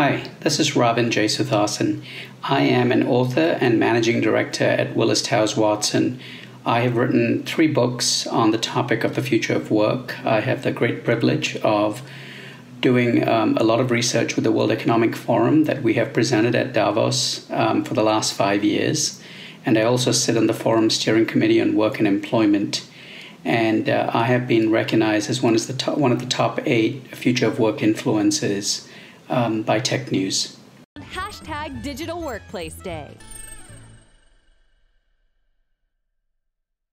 Hi, this is Ravin Jesuthasan. I am an author and managing director at Willis Towers Watson. I have written 3 books on the topic of the future of work. I have the great privilege of doing a lot of research with the World Economic Forum that we have presented at Davos for the last 5 years. And I also sit on the Forum Steering Committee on Work and Employment. And I have been recognized as one of the top 8 future of work influencers by Tech News. #Digital Workplace Day.